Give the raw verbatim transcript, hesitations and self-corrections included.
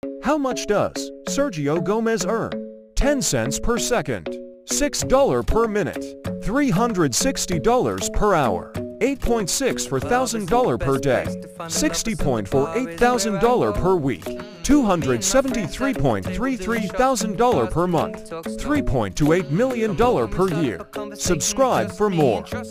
How much does Sergio Gómez earn? ten cents per second, six dollars per minute, three hundred sixty dollars per hour, eight point six for one thousand dollars per day, sixty point four eight thousand dollars per week, two hundred seventy-three point three three thousand dollars per month, three point two eight million dollars per year. Subscribe for more.